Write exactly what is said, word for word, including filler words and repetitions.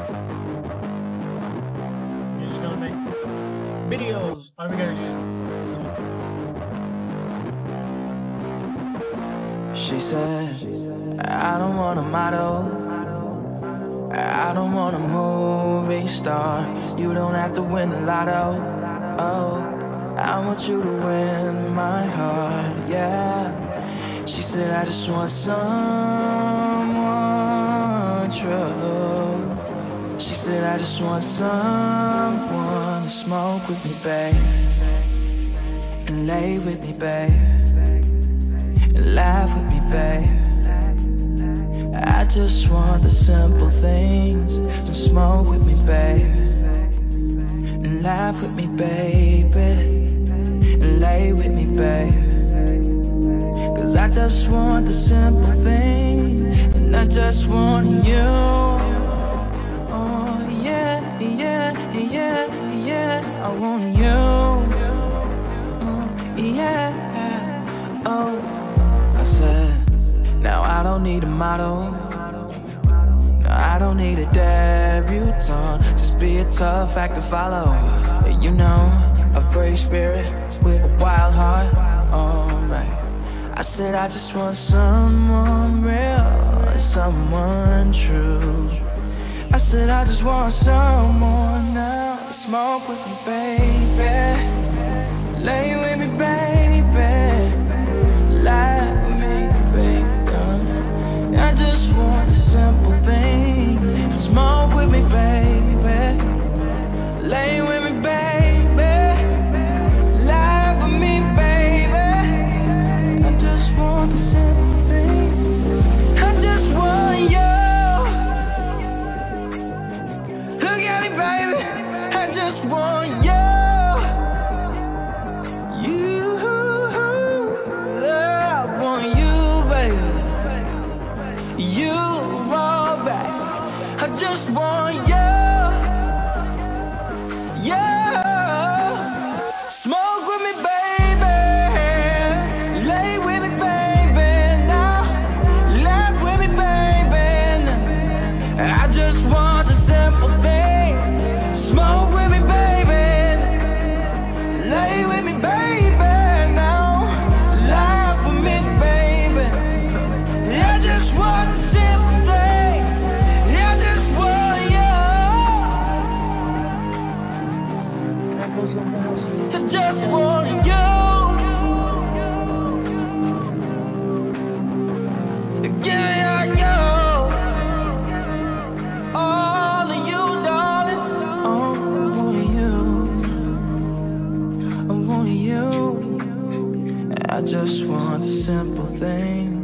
You're just gonna make videos. What are we gonna do? She said, I don't want a model, I don't want a movie star. You don't have to win the lotto. Oh, I want you to win my heart, yeah. She said, I just want someone true. She said, I just want someone to smoke with me, babe, and lay with me, babe, and laugh with me, babe. I just want the simple things. So smoke with me, babe, and laugh with me, baby, and lay with me, babe. Cause I just want the simple things, and I just want you. Oh yeah, yeah, yeah, yeah, I want you. Oh yeah, oh. I said, now I don't need a model, no, I don't need a debutante. Just be a tough act to follow. You know, a free spirit with a wild heart. Alright, I said I just want someone real, someone true. I said I just want someone now to smoke with me, baby, lay with me, baby, lie with me, baby. I just want the simple things. Smoke with me, baby, lay with me, baby, lie with me, baby. I just want the simple things. I just want you. Look at me, baby, I just want you. You, I want you, baby. You alright, I just want you. Yeah, smoke with me, baby, lay with me, baby, now laugh with me, baby. I just want the simple thing. Smoke with me, baby, lay with me, baby, now laugh with me, baby. I just want the simple thing. I just want you. I just want you. Give me all you, all of you, darling. I want you. I want you. I just want the simple things.